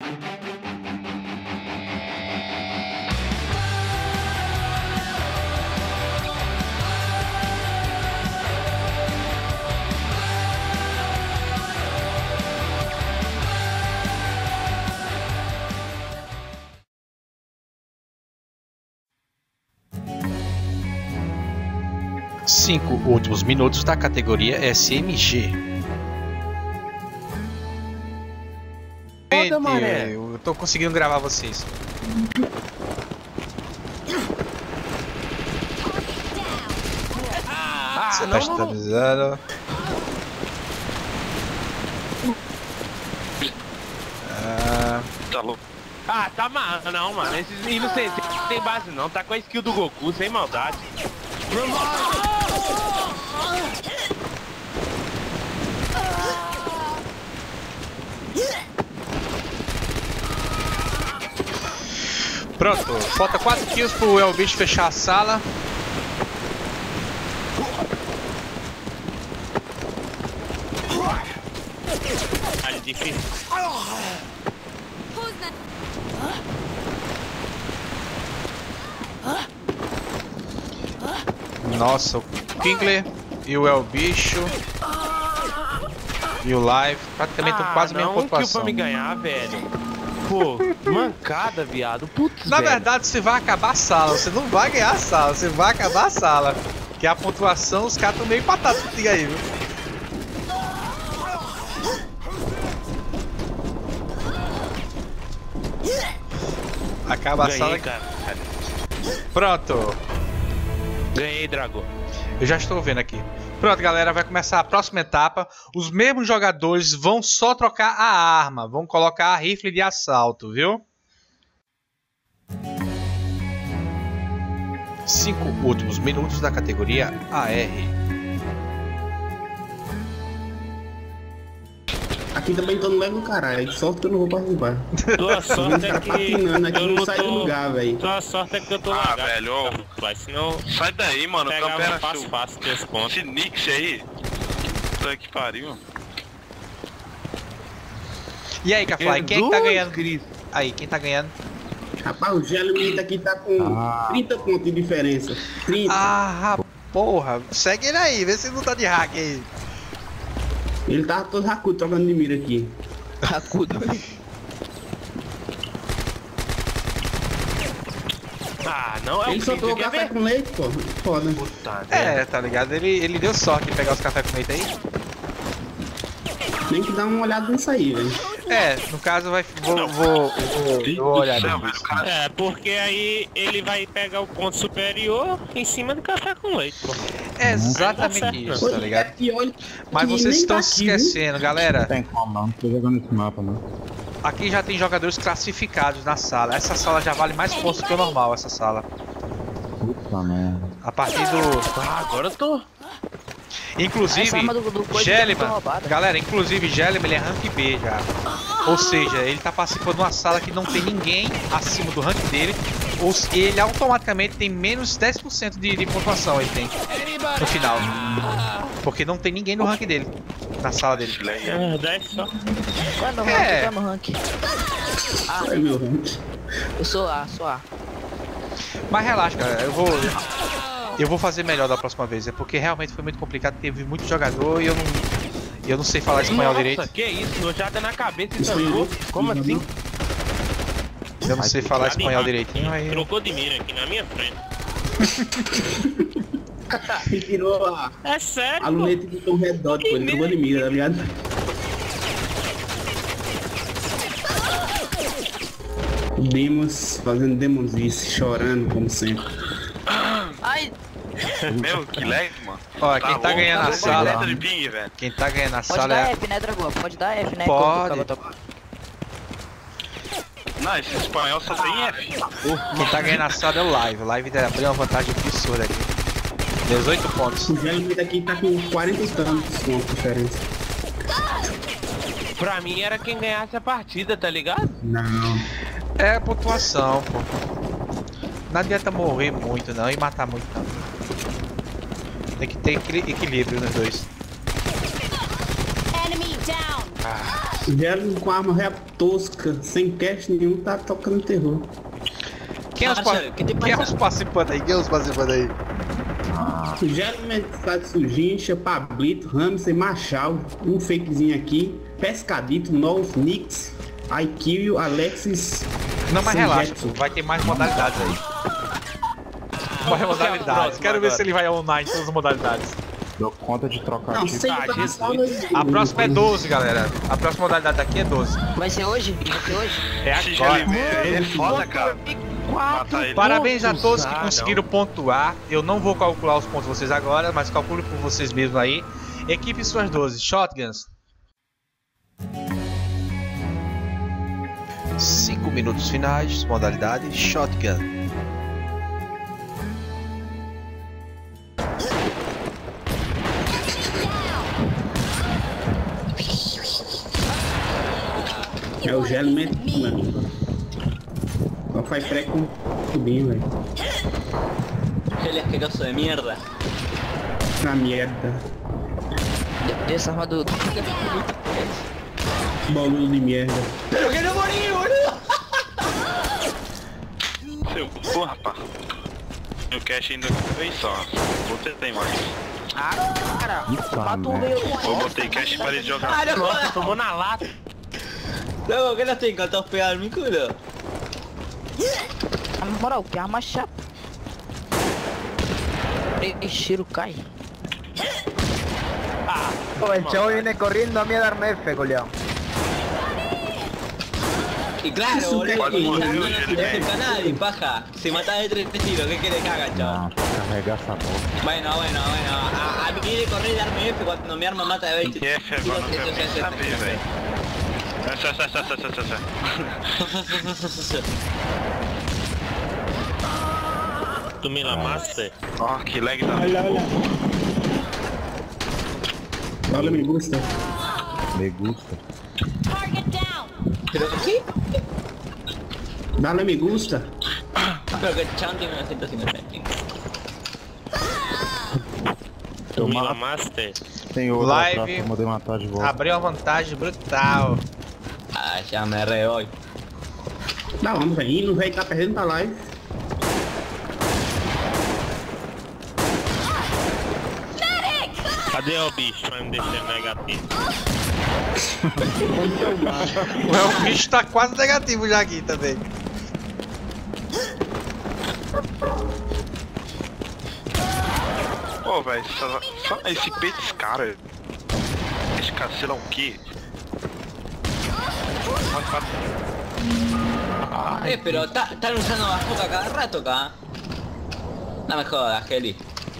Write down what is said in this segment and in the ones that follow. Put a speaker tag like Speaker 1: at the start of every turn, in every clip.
Speaker 1: Cinco últimos minutos da categoria SMG.
Speaker 2: Foda, mané.
Speaker 1: Eu tô conseguindo gravar vocês. Você tá estabilizando.
Speaker 3: Tá louco.
Speaker 2: Ah, tá mal. Não, mano. Esses inocentes não tem base não. Tá com a skill do Goku, sem maldade.
Speaker 1: Pronto, falta 4 kills pro Elbish fechar a sala.
Speaker 2: Ali difícil.
Speaker 1: Nossa, o Kingler e o Elbicho e o Live praticamente estão quase a mesma
Speaker 2: Um kill
Speaker 1: pontuação.
Speaker 2: pra me ganhar, velho. Pô, mancada, viado. Putz,
Speaker 1: Na
Speaker 2: velho.
Speaker 1: verdade, você vai acabar a sala, você não vai ganhar a sala, você vai acabar a sala. Que a pontuação, os caras estão meio empatados contigo aí, viu? Acaba a
Speaker 2: Ganhei,
Speaker 1: sala.
Speaker 2: cara.
Speaker 1: Pronto.
Speaker 2: Ganhei, Drago.
Speaker 1: Eu já estou vendo aqui. Pronto, galera, vai começar a próxima etapa. Os mesmos jogadores vão só trocar a arma. Vão colocar a rifle de assalto, viu? 5 últimos minutos da categoria AR.
Speaker 4: Aqui também tô no level do caralho, sorte que eu não vou participar.
Speaker 2: Tua sorte é
Speaker 4: Tá
Speaker 2: que
Speaker 4: patinando aqui,
Speaker 2: eu
Speaker 4: não
Speaker 2: não
Speaker 4: sai do
Speaker 2: tô...
Speaker 4: lugar, velho.
Speaker 2: Tua sorte é que eu tô
Speaker 3: Ah,
Speaker 2: largado.
Speaker 3: velho, ó.
Speaker 2: Mas senão
Speaker 3: Sai daí, mano. O campo
Speaker 2: pegava
Speaker 3: era
Speaker 2: fácil,
Speaker 3: seu.
Speaker 2: fácil teus pontos.
Speaker 3: Esse Nix aí. Puta que pariu.
Speaker 1: E aí, Cafly, quem é que tá ganhando?
Speaker 2: Cristo.
Speaker 1: Aí, quem tá ganhando?
Speaker 4: Rapaz, o Gelmint aqui tá com 30 pontos de diferença. 30.
Speaker 1: Ah, porra. Segue ele aí, vê se não tá de hack aí.
Speaker 4: Ele tava todo racudo trocando de mira aqui.
Speaker 5: Racudo.
Speaker 2: Ah, não, é
Speaker 4: Ele
Speaker 2: o
Speaker 4: soltou o
Speaker 2: quer
Speaker 4: café
Speaker 2: ver?
Speaker 4: com leite, pô. Foda.
Speaker 2: Puta,
Speaker 1: É, tá ligado? Ele deu sorte de pegar os cafés com leite aí.
Speaker 4: Tem que dar uma olhada nisso aí, velho.
Speaker 1: É, no caso vou olhar
Speaker 3: Céu,
Speaker 1: depois.
Speaker 3: velho, o cara...
Speaker 2: É, porque aí ele vai pegar o ponto superior em cima do café com leite, pô.
Speaker 1: É exatamente
Speaker 2: Tá
Speaker 1: isso,
Speaker 4: Pô,
Speaker 1: tá ligado?
Speaker 4: é pior
Speaker 1: Mas
Speaker 4: que
Speaker 1: vocês
Speaker 4: nem
Speaker 1: estão
Speaker 4: tá
Speaker 1: se
Speaker 4: aqui, viu?
Speaker 1: esquecendo, galera.
Speaker 6: Não tem como não tô jogando esse mapa, não.
Speaker 1: Aqui já tem jogadores classificados na sala. Essa sala já vale mais pontos que o normal, essa sala.
Speaker 6: Puta merda.
Speaker 1: A partir do...
Speaker 2: Ah, agora eu tô...
Speaker 1: Inclusive,
Speaker 5: Essa arma do coisa
Speaker 1: Gelman,
Speaker 5: tá roubada.
Speaker 1: galera, inclusive Gelman, ele é rank B já. Ou seja, ele tá participando de uma sala que não tem ninguém acima do rank dele. Ou ele automaticamente tem menos 10% de pontuação, ele tem no final. Porque não tem ninguém no rank dele, na sala dele.
Speaker 2: 10 só.
Speaker 5: Qual é meu rank?
Speaker 1: É.
Speaker 5: Qual é meu rank?
Speaker 4: Ai, meu rank.
Speaker 5: Eu sou A, sou A.
Speaker 1: Mas relaxa, galera, eu vou fazer melhor da próxima vez. É porque realmente foi muito complicado, teve muito jogador e eu não sei falar espanhol direito.
Speaker 2: Nossa, que isso? Nojada na cabeça e
Speaker 4: Espanhol.
Speaker 2: tancou? Como assim?
Speaker 1: Eu não sei falar espanhol direitinho, aí...
Speaker 2: Trocou de mira aqui na minha frente.
Speaker 4: Ele tirou a
Speaker 2: É sério, pô?
Speaker 4: luneta que botou um red dot, pô. Ele trocou de mira, tá ligado? Demos fazendo demonzice, chorando como sempre.
Speaker 5: Ai,
Speaker 3: Meu, que lag, mano.
Speaker 1: Ó, quem tá
Speaker 3: louco,
Speaker 1: ganhando a
Speaker 3: 40
Speaker 1: sala,
Speaker 3: de ping, velho.
Speaker 1: quem tá ganhando a
Speaker 5: pode
Speaker 1: sala
Speaker 5: dar
Speaker 1: é...
Speaker 5: F, né, Dragão? Pode dar F, né?
Speaker 1: Pode.
Speaker 3: Não, esse espanhol só tem F.
Speaker 1: Quem tá ganhando a sala é o Live. O Live abriu uma vantagem absurda aqui. 18 pontos.
Speaker 4: O Gelmint aqui tá com 40 e tantos pontos de diferença.
Speaker 2: Pra mim era quem ganhasse a partida, tá ligado?
Speaker 4: Não.
Speaker 1: É pontuação, pô. Não adianta morrer muito não e matar muito não. Tem que ter equilíbrio nos dois.
Speaker 7: Enemy down.
Speaker 4: O Gelo com arma real tosca, sem cash nenhum, tá tocando terror.
Speaker 1: Quem é os participantes aí? Quem é os participantes aí?
Speaker 4: O Gelo Metade Sujincha, Pablito, Ramsey, Machal, um fakezinho aqui, Pescadito, Nolf, Nix, IQ, Alexis.
Speaker 1: Não, mas relaxa,
Speaker 4: Jetson.
Speaker 1: vai ter mais modalidades aí. Mais modalidades. Quero ver se ele vai online todas as modalidades.
Speaker 6: Deu conta de trocar
Speaker 4: Não,
Speaker 6: tipo.
Speaker 4: sei tá na sala aí.
Speaker 1: A próxima é 12, galera. A próxima modalidade daqui é 12.
Speaker 5: Vai ser hoje? Vai ser hoje?
Speaker 1: É
Speaker 3: Esse
Speaker 1: agora.
Speaker 3: GLB é foda, cara. Matar ele.
Speaker 1: Parabéns a todos que conseguiram pontuar. Eu não vou calcular os pontos de vocês agora, mas calcule por vocês mesmos aí. Equipe suas 12. Shotguns. 5 minutos finais. Modalidade Shotgun.
Speaker 4: É o Gelo mano. Só faz pré com tubinho, velho.
Speaker 7: Ele é asqueroso de mierda.
Speaker 4: Na merda.
Speaker 5: Essa arma do...
Speaker 4: Boludo de merda.
Speaker 7: Pero que no morí, boludo.
Speaker 3: Seu cu, rapaz. Meu cash ainda vem só. Você tem mais.
Speaker 5: Ah, cara. Matou o meu.
Speaker 3: Eu botei cash para ele jogar.
Speaker 7: Ah, no
Speaker 2: Nossa,
Speaker 7: jodas.
Speaker 2: tomou na lata.
Speaker 7: Luego, ¿qué no estoy encantados pegar mi culo?
Speaker 5: Na moral, que arma chata. Cheiro cai.
Speaker 8: El chavo viene corriendo a mí a darme F, coleado.
Speaker 7: Y claro,
Speaker 4: Eso
Speaker 7: boludo,
Speaker 4: que-
Speaker 7: no
Speaker 3: Cuando
Speaker 7: no
Speaker 3: yo-
Speaker 7: tirás el canal y paja. Si matás de 3 tiros, ¿qué querés que haga, chavo?
Speaker 6: Ah, carregar essa porra.
Speaker 7: Bueno. A mí quiere correr y darme F cuando mi arma mata de 20
Speaker 3: Que F agora não quero nem saber, velho.
Speaker 2: Tu me lamaste?
Speaker 3: Ó, que lag da
Speaker 4: Olha, me gusta.
Speaker 6: Me gusta.
Speaker 7: ¿Pero qué?
Speaker 4: Dale me gusta.
Speaker 7: Pero que el chabón tiene una 150.
Speaker 2: Tu me lamaste?
Speaker 6: Tem outra
Speaker 1: Live.
Speaker 6: atrás pra poder matar de volta.
Speaker 1: Abriu uma vantagem brutal.
Speaker 7: Ah, ya me re voy.
Speaker 4: Dá onda, velho. Ih, não vai tá perdendo pra live.
Speaker 2: Cadê o bicho pra me deixar negativo?
Speaker 1: O bicho tá quase negativo já aqui também.
Speaker 3: Pô, velho, só esse peito desse cara. Esse cara, sei lá o que.
Speaker 7: Pero están usando bazooka cada rato acá. No me jodas, Heli.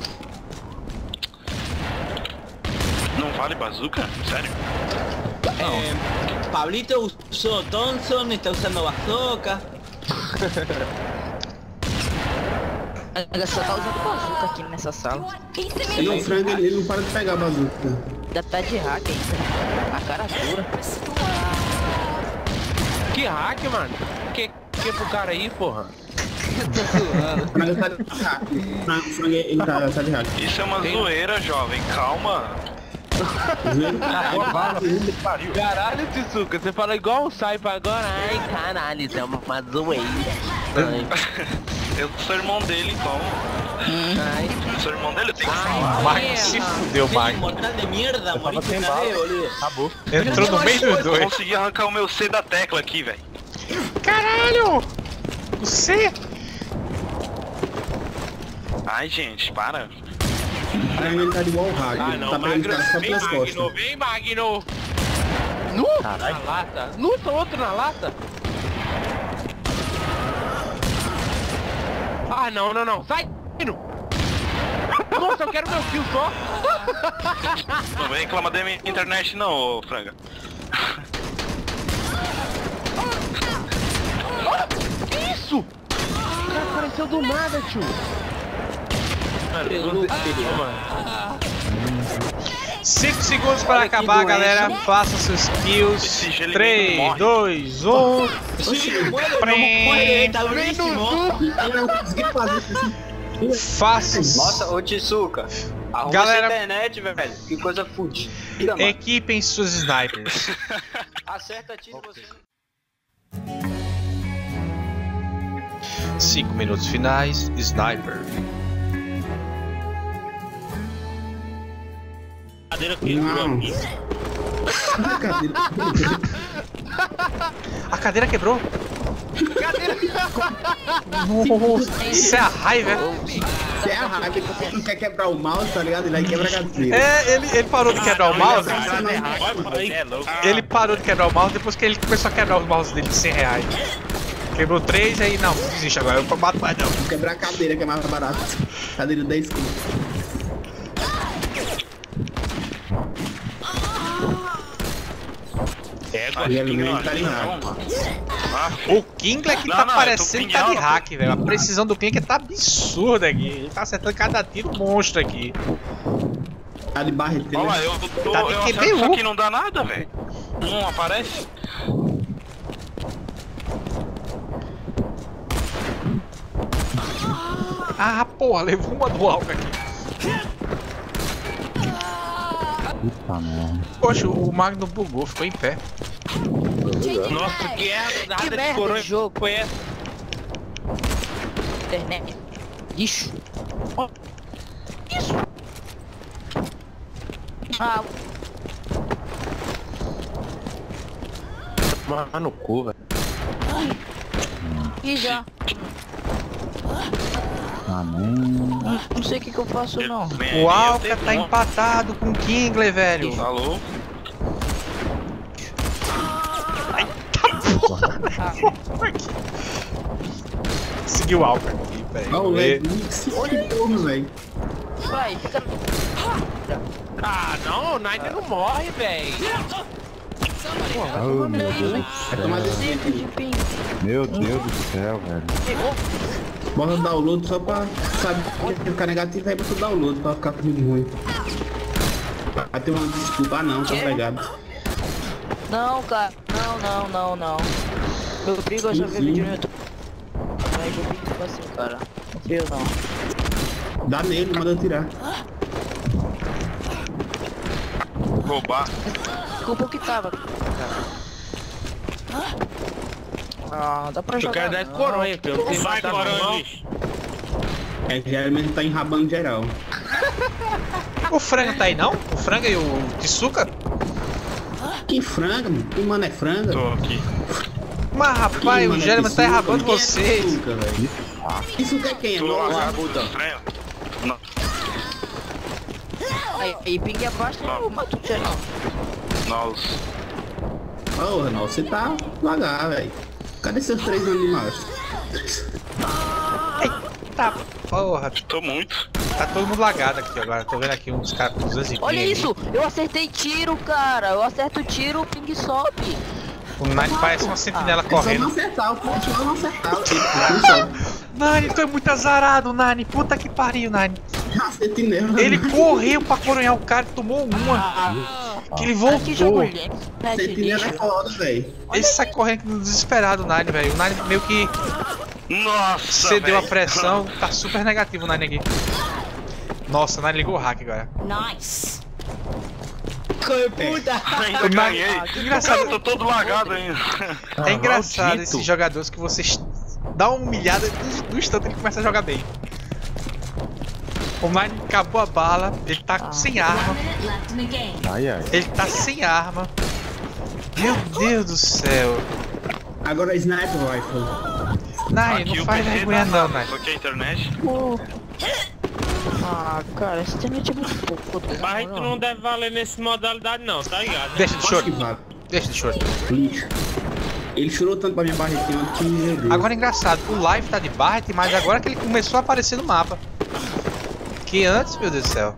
Speaker 3: Não vale bazuca? Sério?
Speaker 7: Pablito usó Thompson, está usando bazooka.
Speaker 5: Ele só tá usando bazuca aqui nessa sala.
Speaker 4: Não, o frango ele não para de pegar a bazuca.
Speaker 5: Ainda tá de hack ainda. A cara dura.
Speaker 2: Que hack, mano? Que pro cara aí, porra?
Speaker 4: O frango tá de hack. O frango ele tá de hack.
Speaker 3: Isso é uma zoeira, jovem. Calma.
Speaker 2: Caralho, Tsuka, você fala igual um Saipa agora. Ai, caralho, isso é uma zoeira.
Speaker 3: Eu sou irmão dele, então.
Speaker 2: Ai,
Speaker 3: Eu sou irmão dele, eu tenho que falar.
Speaker 1: Mike se fudeu,
Speaker 7: Heli
Speaker 1: Mike.
Speaker 7: mortal de mierda, moriste una vez, boludo.
Speaker 6: Acabou.
Speaker 1: Entrou no meio dos
Speaker 3: Eu
Speaker 1: dois.
Speaker 3: consegui arrancar o meu C da tecla aqui, velho.
Speaker 1: Caralho! O C?
Speaker 3: Ai, gente, para.
Speaker 4: O frango ele tá de wall hack.
Speaker 2: ah
Speaker 4: Ele
Speaker 2: não,
Speaker 4: tá pegando
Speaker 2: Magno,
Speaker 4: cara só
Speaker 2: vem
Speaker 4: pelas
Speaker 2: Magno,
Speaker 4: costas.
Speaker 2: vem Magno! Nu! Na lata? Nu, só outro na lata? Ah, não, sai! Magno! Nossa, eu quero meu kill só!
Speaker 3: Não vem reclamar da minha internet não, ô franga.
Speaker 2: Que isso? O cara apareceu do nada, tio! Mano,
Speaker 1: 5 segundos para acabar, galera. Faça seus kills.
Speaker 3: Esse gelo
Speaker 1: 3,
Speaker 3: morre.
Speaker 1: 2, 1.
Speaker 7: Sí, muere, está buenísimo.
Speaker 4: Eu não consegui fazer isso.
Speaker 1: Faça.
Speaker 8: Nossa, ô Tsuka,
Speaker 7: Arruma
Speaker 1: Galera-
Speaker 7: essa internet, velho. Que coisa fudida, mano.
Speaker 1: Equipem suas snipers.
Speaker 7: Acerta tiro você.
Speaker 1: 5 minutos finais, sniper.
Speaker 2: Cadeira que
Speaker 4: Não.
Speaker 1: A cadeira quebrou? Nossa, isso é a raiva.
Speaker 4: É a raiva que você não quer quebrar o mouse, tá ligado? Ele aí quebra a cadeira.
Speaker 1: É, ele parou de quebrar o mouse.
Speaker 2: é louco.
Speaker 1: Ele parou de quebrar o mouse depois que ele começou a quebrar os mouse dele de 100 reais. Quebrou 3 aí, não, desiste agora, eu bato mais não.
Speaker 4: Vou quebrar a cadeira que é mais barato. Cadeira 10 conto. E alimento tá ligado.
Speaker 1: O Kingler que tá
Speaker 3: Não,
Speaker 1: parecendo
Speaker 3: eu
Speaker 1: que
Speaker 3: tô
Speaker 1: tá de
Speaker 3: pinhando,
Speaker 1: hack, velho. A precisão do Kingler tá absurda aqui. Ele tá acertando cada tiro monstro aqui.
Speaker 4: Tá de barreteira.
Speaker 3: Olha lá, eu
Speaker 1: Tá de
Speaker 3: acerto
Speaker 1: QBU.
Speaker 3: isso aqui não dá nada, velho. Não aparece.
Speaker 1: Ah, porra, levou uma do Alca aqui.
Speaker 6: Puta merda.
Speaker 1: Poxa, o Magno bugou, ficou em pé.
Speaker 2: Nossa, que errada
Speaker 5: Que
Speaker 2: de
Speaker 5: merda
Speaker 2: coroa
Speaker 5: de jogo.
Speaker 2: foi essa?
Speaker 5: Internet. Lixo. Ó. Isso. Ah,
Speaker 6: Mano, no cu, velho.
Speaker 5: e já.
Speaker 6: Ah, não.
Speaker 5: Não sei o que eu faço não.
Speaker 1: O Alca tá empatado com o Kingler, velho.
Speaker 3: Alô?
Speaker 1: Seguiu o Alca aqui,
Speaker 4: Olha o
Speaker 1: velho.
Speaker 4: velho. Que porra, velho.
Speaker 5: Vai, fica.
Speaker 2: Ah, não, o Nine não morre, velho.
Speaker 6: Oh, meu Deus do
Speaker 4: Vai tomar
Speaker 6: céu.
Speaker 4: desse
Speaker 5: Sempre de ping.
Speaker 6: Meu Deus do céu, velho.
Speaker 4: Bota download só pra saber que ficar negativo aí bota download pra ficar com muito ruim. Vai ter uma desculpa, ah não, tá ligado.
Speaker 5: Não, cara. Não. Meu primo gosta de ver vídeo no YouTube. Mas eu fico assim, cara. Não fio não.
Speaker 4: Dá nele, manda eu tirar.
Speaker 3: Roubar.
Speaker 5: Desculpa o que tava. Ah, dá pra
Speaker 2: Eu
Speaker 5: jogar.
Speaker 2: quero dar esse
Speaker 5: não.
Speaker 2: coronha, filho. Não tem
Speaker 3: Vai,
Speaker 2: mais
Speaker 3: coronha,
Speaker 2: bicho.
Speaker 4: É que geralmente tá enrabando geral.
Speaker 1: O Franga tá aí não? O Franga e o Tsuka?
Speaker 4: Que franga, mano? Que mano é franga?
Speaker 3: Tô aqui.
Speaker 1: Mas rapaz, o German tá enrabando vocês.
Speaker 4: Isso que é quem? É
Speaker 3: Tô
Speaker 4: nosso?
Speaker 3: lá. Não.
Speaker 5: Aí ping abaixo eu mato o geral.
Speaker 3: Nossa.
Speaker 4: Porra, não, você tá devagar, velho. Cadê seus 3 anos de março?
Speaker 1: Tá, porra.
Speaker 3: Tô muito.
Speaker 1: Tá todo mundo lagado aqui agora. Tô vendo aqui uns caras com 200
Speaker 5: Olha isso, eu acertei tiro, cara. Eu acerto tiro, o ping sobe.
Speaker 1: O Nine parece uma sentinela
Speaker 4: É só não
Speaker 1: correndo.
Speaker 4: acertar, o ponto é não acertar. O tiro,
Speaker 1: Nine, tu é muito azarado, Nine. Puta que pariu, Nine.
Speaker 4: sentinela.
Speaker 1: Ele correu pra coronhar o cara e tomou uma. Que ele
Speaker 5: Que jogo
Speaker 1: voltou.
Speaker 5: lento, né, de
Speaker 4: Sentinela é
Speaker 5: lixo.
Speaker 4: foda, velho.
Speaker 1: Ele sai correndo desesperado, o Nine, velho. O Nine meio que
Speaker 3: Nossa,
Speaker 1: cedeu a
Speaker 3: velho.
Speaker 1: pressão. Tá super negativo o Nine aqui. Nossa, o Nine ligou o hack agora.
Speaker 7: Nice. Puta.
Speaker 3: Ainda ganhei.
Speaker 1: Engraçado.
Speaker 3: Eu tô todo lagado ainda.
Speaker 1: É engraçado
Speaker 6: maldito.
Speaker 1: esses jogadores que vocês dão uma humilhada no instante ele começa a jogar bem. O Nine acabou a bala, ele tá sem arma.
Speaker 6: Ai, ai.
Speaker 1: Ele tá sem arma. Meu Deus do céu.
Speaker 4: Agora Sniper Rifle.
Speaker 1: Nine,
Speaker 3: Aqui
Speaker 1: não
Speaker 3: o
Speaker 1: faz
Speaker 3: PC
Speaker 1: vergonha
Speaker 3: tá-
Speaker 1: não, Nine.
Speaker 3: Só que a internet.
Speaker 5: Pô. Ah, cara, esse internet é muito pouco.
Speaker 2: Mas a gente não deve valer nessa modalidade não, tá ligado? Né?
Speaker 1: Deixa de
Speaker 4: Acho
Speaker 1: choro.
Speaker 4: que vale.
Speaker 1: Deixa de choro.
Speaker 4: Lixo. Ele chorou tanto pra minha barretinha que meu Deus.
Speaker 1: Agora é engraçado, o live tá de Barret, mas agora que ele começou a aparecer no mapa. Que antes, meu Deus do céu.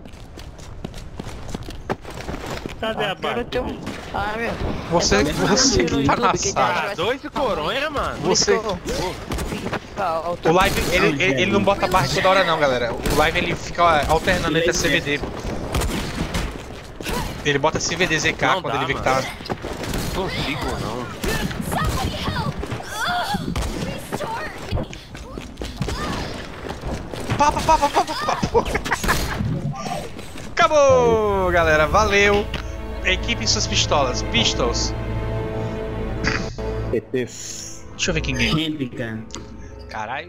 Speaker 2: Cadê a
Speaker 5: Agora
Speaker 2: barra?
Speaker 5: tem um... Ah, meu.
Speaker 1: Você,
Speaker 5: É só
Speaker 1: você que tá na
Speaker 5: YouTube,
Speaker 1: sala.
Speaker 2: Ah, 2 de coronha, mano.
Speaker 1: Você, o live, ele não bota barra toda hora não, galera. O live ele fica alternando entre a CVD. Ele bota CVD ZK
Speaker 2: Não
Speaker 1: quando
Speaker 2: dá,
Speaker 1: ele vê que tá...
Speaker 2: Consigo não.
Speaker 1: Pá. Acabou, galera. Valeu. Equipe suas pistolas. Pistols.
Speaker 6: ETs.
Speaker 1: Deixa eu ver quem ganhou.
Speaker 4: Gente, cara.
Speaker 1: Caralho.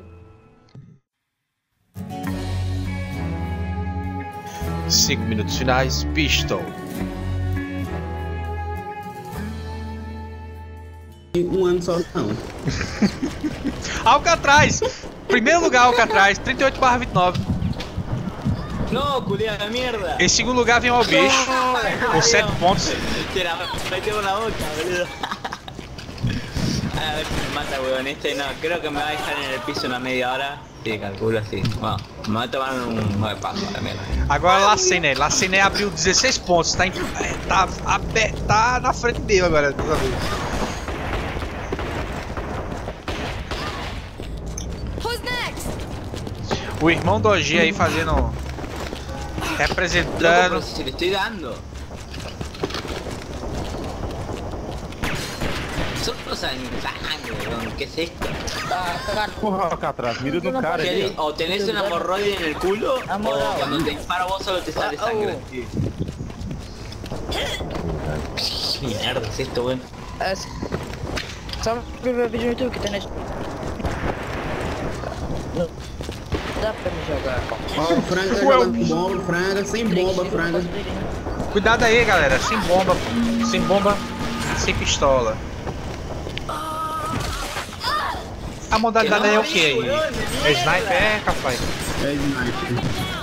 Speaker 1: 5 minutos finais. Pistol.
Speaker 4: Um ano só não.
Speaker 1: Alcatraz. Primeiro lugar, Alcatraz. 38/29.
Speaker 7: No, culiao de mierda.
Speaker 1: Em segundo lugar vem o Albicho. Com 7 pontos.
Speaker 7: Te la metemos na boca, boludo. A ver si me mata, weón. Este no, creo que me va a dejar en el piso una media hora. Sí, calculo así. Bueno, me va a tomar un nuevo paso también.
Speaker 1: Agora Lacené. Lacené abriu 16 pontos. Tá na frente dele agora.
Speaker 9: Who's next?
Speaker 1: O irmão do OG aí fazendo...
Speaker 7: Loco,
Speaker 1: Representando...
Speaker 7: pero si le estoy dando. Solo sangre, weón. ¿Qué es esto?
Speaker 6: Porra, Alcatraz, mira no cara aí.
Speaker 7: O tenés un hemorroide en el culo, o cuando te disparo vos solo te sale sangre. ¿Qué mierda es esto, weón?
Speaker 5: Só pra ver vídeo no YouTube que tem na... Não dá pra me jogar.
Speaker 4: Ó, o Franga jogando bomba, Franga, sem bomba, Franga.
Speaker 1: Cuidado aí, galera. Sem bomba. Sem bomba. Sem pistola. A modalidade aí é o que aí? É sniper? É, capaz.
Speaker 4: É sniper.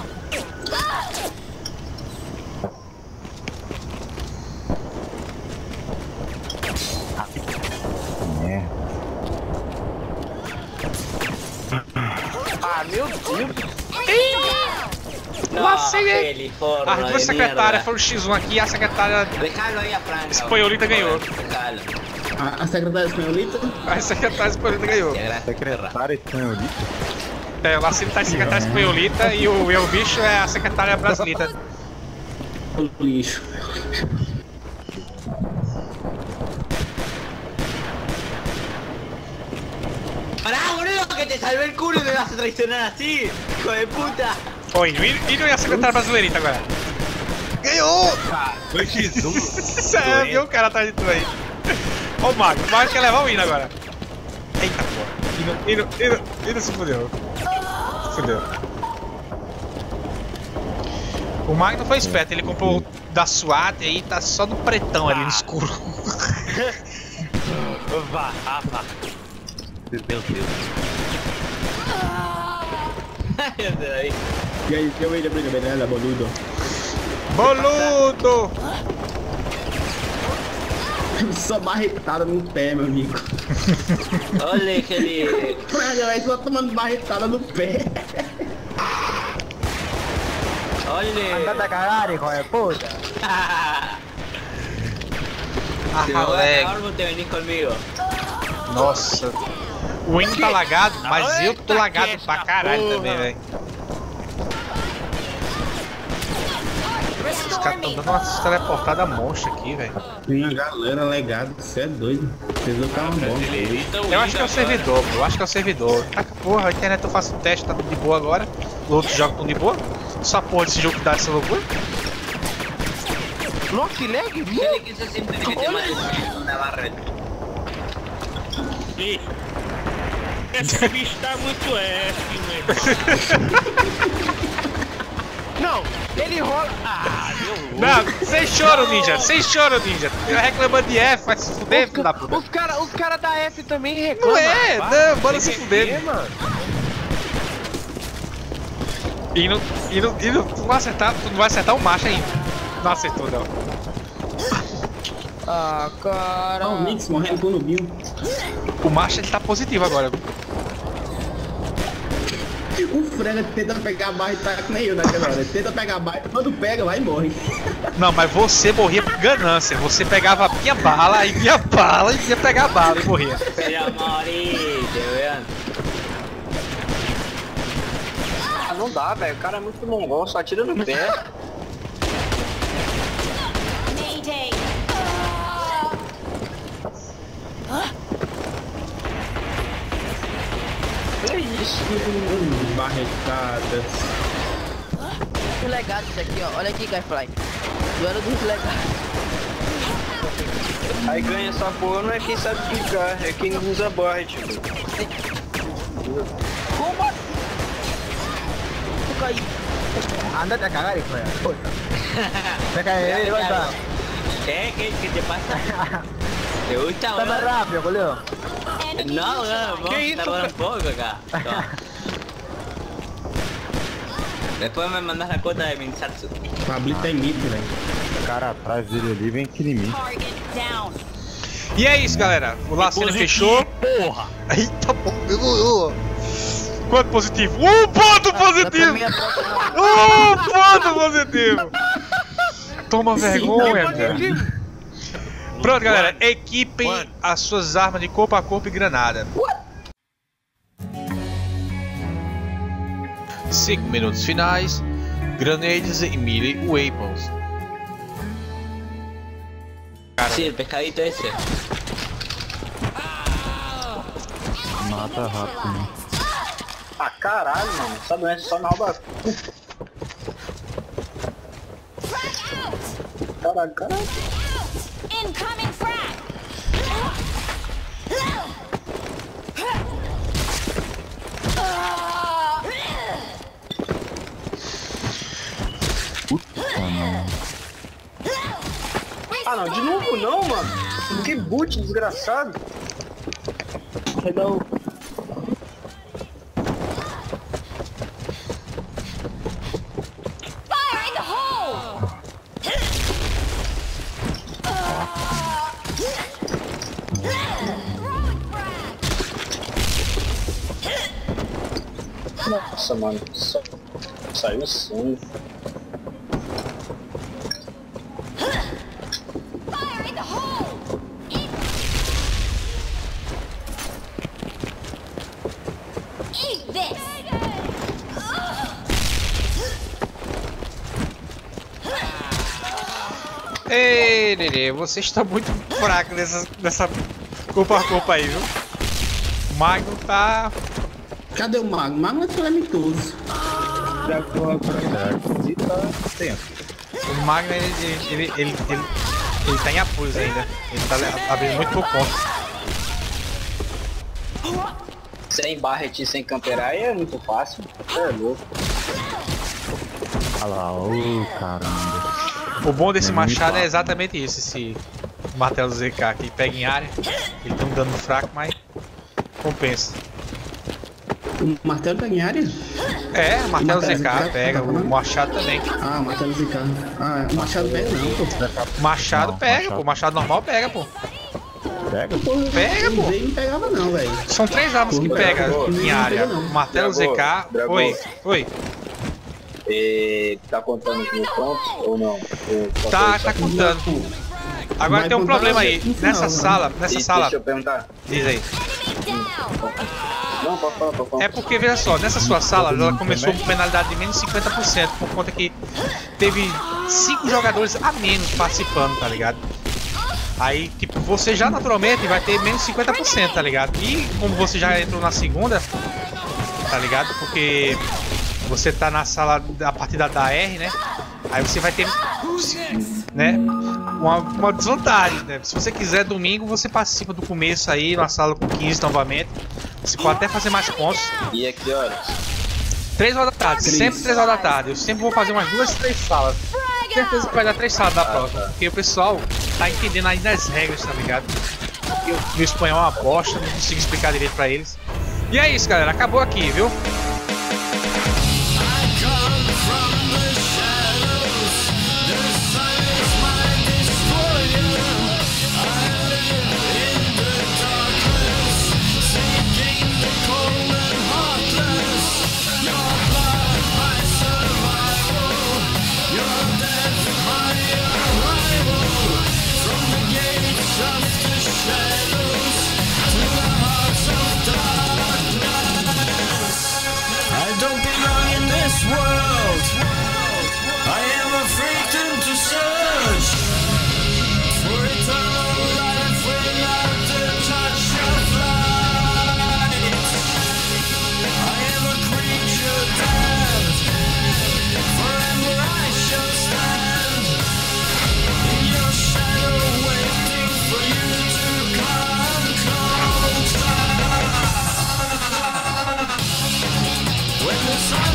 Speaker 2: Ah, meu Deus.
Speaker 1: Nossa,
Speaker 7: California,
Speaker 1: as duas secretárias foram X1 aqui e a secretária
Speaker 7: Dejalo ahí a Franca.
Speaker 1: espanholita ganhou.
Speaker 7: Dejalo.
Speaker 4: A secretária espanholita?
Speaker 1: A secretária espanholita ganhou.
Speaker 6: Secretária espanholita.
Speaker 1: É, o Lacino tá a secretária espanholita e o meu bicho é a secretária brasileira.
Speaker 4: O lixo.
Speaker 7: Pará, boludo, que te salvé el culo y me vas a traicionar así, hijo de puta.
Speaker 1: Oi, e a secretária brasileirita agora? Ganhou!
Speaker 2: 2x1.
Speaker 1: Sério, viu o cara atrás de tu aí. Ó o Mago quer levar o hino agora. Eita porra. Hino se fudeu. Fudeu. O Mago não foi esperto, ele comprou o da SWAT e aí tá só no pretão ali no escuro.
Speaker 2: Vá. Meu Deus.
Speaker 4: E aí, deu ele, beleza, boludo.
Speaker 1: Boludo!
Speaker 4: Só barretada no pé, meu amigo.
Speaker 7: Olha aquele...
Speaker 4: Franga, vai só tomando barretada no pé.
Speaker 7: Olha...
Speaker 8: Andate a cagar, hijo de puta.
Speaker 7: Se me voy a acabar, vos te venís conmigo.
Speaker 1: Nossa. O hino tá lagado, mas eu tô lagado pra caralho também, velho. Os caras tão dando umas teleportadas monstra aqui, velho.
Speaker 4: Tem uma galera legada, você é doido. Vocês não estavam bom.
Speaker 1: Eu acho que é o servidor, pô. Eu acho que é o servidor. Ah, porra, a internet eu faço o teste, tá tudo de boa agora. Os outros jogos tão de boa. Só porra desse jogo que dá essa loucura.
Speaker 2: Nossa, que lag!
Speaker 7: Ele que se siempre que te mates na barra.
Speaker 2: Esse bicho tá muito F, Não, ele rola... Ah, meu...
Speaker 1: Não, sem choro, ninja. Sem choro, ninja. Reclamando de F, vai se fuder, filho da puta.
Speaker 2: Os cara da F também reclamam.
Speaker 1: Não é, não, bora se fuder.
Speaker 2: Mano.
Speaker 1: E tu não vai acertar o macho ainda. Não acertou, não.
Speaker 5: Ah, cara.
Speaker 4: Ó, o Nix morrendo com o Nubinho.
Speaker 1: O macho ele tá positivo agora.
Speaker 4: O Franga tenta pegar a barra e tá que nem eu naquela hora. Ele tenta pegar a barra e quando pega, vai e morre.
Speaker 1: Não, mas você morria por ganância. Você pegava a minha bala e ia pegar a bala e morria.
Speaker 7: Pero morite, weón.
Speaker 8: Ah, não dá, velho. O cara é muito mongol, só atira no pé.
Speaker 9: Mayday.
Speaker 4: É isso. Barretadas.
Speaker 5: dos legados isso aqui, ó. Olha aqui, Guyfly. Duelo dos legados.
Speaker 8: Aí ganha essa porra, não é quem sabe clicar, é quem usa barra, tipo.
Speaker 5: Como assim? Tu caiu.
Speaker 10: Andate a cagar, hijo de puta. Me cae, levanta.
Speaker 7: ¿Qué te pasa? ¿Te gusta,
Speaker 10: Está más
Speaker 7: weón?
Speaker 10: rápido, boludo.
Speaker 7: No, vamos a tardar un poco acá. Toma. Después me mandas la cuota de Minsatsu.
Speaker 4: Pablito tá em mito, velho.
Speaker 6: O cara atrás dele ali vem aqui em mim.
Speaker 9: Target down.
Speaker 1: E é isso, galera. O Lacena fechou.
Speaker 2: Porra!
Speaker 1: Eita, porra. Quanto positivo? Ponto positivo! Ponto positivo! Toma vergonha, cara. Pronto, galera. Equipem as suas armas de corpo a corpo e granada. 5 minutos finais. Grenades e melee weapons.
Speaker 7: Sí, el pescadito esse.
Speaker 6: Mata rápido, né?
Speaker 8: Ah, caralho, mano. Essa doença só me rouba. Caralho, caralho.
Speaker 9: Incoming frag.
Speaker 8: Ah, não, de novo não, mano. Que boot desgraçado. Vai dar o...
Speaker 9: Fire in the hole.
Speaker 8: Nossa, mano. Saiu sangue.
Speaker 9: Fire in the hole. Eat this.
Speaker 1: Ei, Nenê, você está muito fraco nessa corpo a corpo aí, viu? O Magno tá...
Speaker 4: Cadê o Magno? O Magno é talentoso.
Speaker 1: O Magno, ele tá em apuros ainda. Ele tá abrindo muito por ponto.
Speaker 8: Sem barret e sem camperar é muito fácil. É louco.
Speaker 6: Olha lá, ô caramba.
Speaker 1: O bom desse machado é exatamente isso, esse martelo ZK que pega em área. Ele tem um dano fraco, mas compensa.
Speaker 4: O martelo pega em área?
Speaker 1: É, o martelo
Speaker 4: martelo
Speaker 1: ZK pega, o machado também.
Speaker 4: Ah, o martelo ZK. Ah, o machado pega não, pô.
Speaker 1: Machado pega, pô, o machado normal pega, pô.
Speaker 6: Pega?
Speaker 1: Pega, pô.
Speaker 4: Não pegava não, velho.
Speaker 1: São 3 armas que pega em área. O martelo ZK. Oi, oi.
Speaker 8: E tá contando com o ponto ou não?
Speaker 1: Tá contando. Agora tem um problema aí. Nessa sala,
Speaker 8: Deixa eu perguntar.
Speaker 1: diz aí.
Speaker 8: Não, pode falar.
Speaker 1: É porque, veja só, nessa sua sala ela começou com penalidade de menos 50%, por conta que teve 5 jogadores a menos participando, tá ligado? Aí, tipo, você já naturalmente vai ter menos 50%, tá ligado? E como você já entrou na segunda, tá ligado? Porque você tá na sala a partir da R, né? Aí você vai ter, né, uma desvantagem, né? Se você quiser domingo, você participa do começo aí, na sala com 15 novamente. Você pode até fazer mais pontos.
Speaker 8: E a que horas?
Speaker 1: 3 horas da tarde, sempre 3 horas da tarde. Eu sempre vou fazer umas 2, 3 salas. Certeza que vai dar 3 salas da próxima, porque o pessoal tá entendendo ainda as regras, tá ligado? Meu espanhol é uma bosta, não consigo explicar direito pra eles. E é isso, galera, acabou aqui, viu?
Speaker 11: the sun.